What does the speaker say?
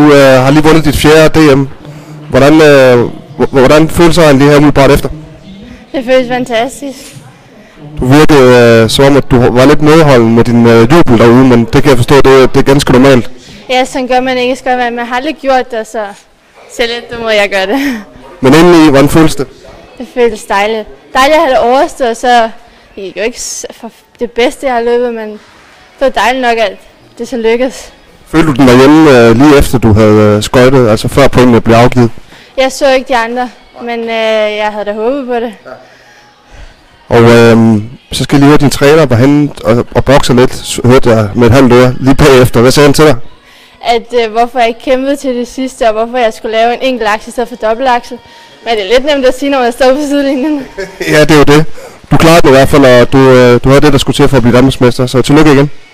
Du har lige vundet dit 4. DM. Hvordan føles det lige her umiddelbart efter? Det føles fantastisk. Du virkede som om, at du var lidt medholden med din jubel derude, men det kan jeg forstå, det er ganske normalt. Ja, sådan gør man ikke. Man har aldrig gjort det, så selv lidt må jeg gøre det. Men indeni, hvordan føles det? Det føles dejligt. Dejligt at have det overstået, så det er jo ikke for det bedste, jeg har løbet, men det var dejligt nok, at det så lykkedes. Følte du den derhjemme lige efter, du havde skøjtet, altså før pointene blev afgivet? Jeg så ikke de andre, men jeg havde da håbet på det. Ja. Og så skal jeg lige høre din træner, var han og bokser lidt, hørte jeg med et halvt øre lige bagefter. Hvad sagde han til dig? At hvorfor jeg ikke kæmpede til det sidste, og hvorfor jeg skulle lave en enkelt akse i stedet for dobbeltakse. Men det er lidt nemt at sige, når man står på sidelinjen. Ja, det er jo det. Du klarede det i hvert fald, og du havde det, der skulle til for at blive danmarksmester, så tillykke igen.